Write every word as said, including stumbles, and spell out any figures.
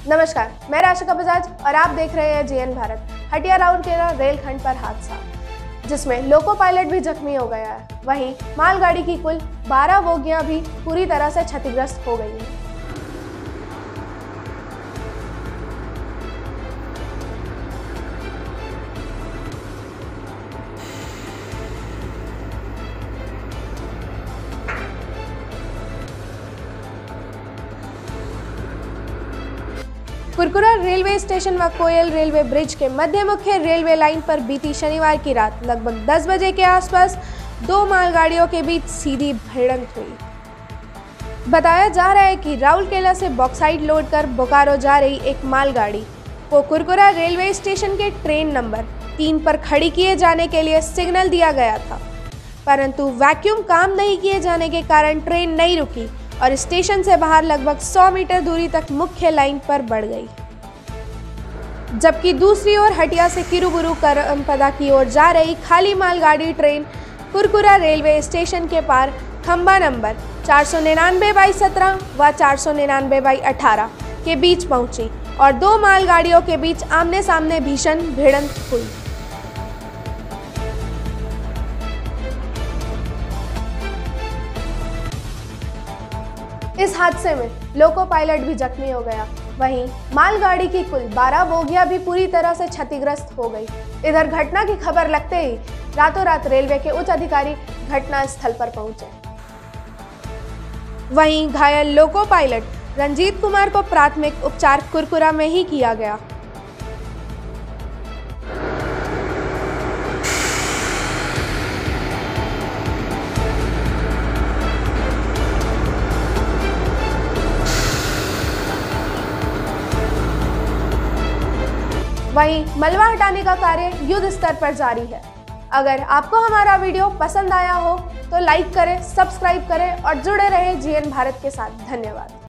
नमस्कार, मैं राशिका बजाज और आप देख रहे हैं जीएन भारत। हटिया राउरकेला रेलखंड पर हादसा जिसमें लोको पायलट भी जख्मी हो गया है। वहीं मालगाड़ी की कुल बारह बोगियां भी पूरी तरह से क्षतिग्रस्त हो गई हैं। कुरकुरा रेलवे स्टेशन व कोयल रेलवे ब्रिज के मध्य मुख्य रेलवे लाइन पर बीती शनिवार की रात लगभग दस बजे के आसपास दो मालगाड़ियों के बीच सीधी भिड़ंत हुई। बताया जा रहा है कि राउरकेला से बॉक्साइट लोड कर बोकारो जा रही एक मालगाड़ी को कुरकुरा रेलवे स्टेशन के ट्रेन नंबर तीन पर खड़ी किए जाने के लिए सिग्नल दिया गया था, परंतु वैक्यूम काम नहीं किए जाने के कारण ट्रेन नहीं रुकी और स्टेशन से बाहर लगभग सौ मीटर दूरी तक मुख्य लाइन पर बढ़ गई। जबकि दूसरी ओर हटिया से किरुबुरु करमपदा की ओर जा रही खाली मालगाड़ी ट्रेन कुरकुरा रेलवे स्टेशन के पार खंबा नंबर चार सौ निन्यानवे बाई सत्रह व चार सौ निन्यानवे बाई अठारह के बीच पहुंची और दो मालगाड़ियों के बीच आमने सामने भीषण भिड़ंत हुई। इस हादसे में लोको पायलट भी जख्मी हो गया। वहीं मालगाड़ी की कुल बारह बोगियां भी पूरी तरह से क्षतिग्रस्त हो गई। इधर घटना की खबर लगते ही रातों रात रेलवे के उच्च अधिकारी घटना स्थल पर पहुंचे। वहीं घायल लोको पायलट रंजीत कुमार को प्राथमिक उपचार कुरकुरा में ही किया गया। वहीं मलबा हटाने का कार्य युद्ध स्तर पर जारी है। अगर आपको हमारा वीडियो पसंद आया हो तो लाइक करें, सब्सक्राइब करें और जुड़े रहें जीएन भारत के साथ। धन्यवाद।